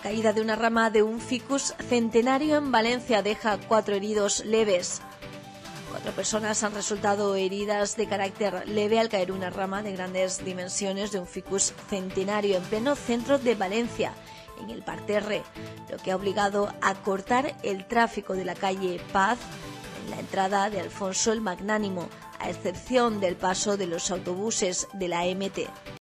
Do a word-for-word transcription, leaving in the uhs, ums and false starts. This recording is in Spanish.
caída de una rama de un ficus centenario en Valencia deja cuatro heridos leves. Cuatro personas han resultado heridas de carácter leve al caer una rama de grandes dimensiones de un ficus centenario en pleno centro de Valencia, en el parterre, lo que ha obligado a cortar el tráfico de la calle Paz en la entrada de Alfonso el Magnánimo, a excepción del paso de los autobuses de la M T.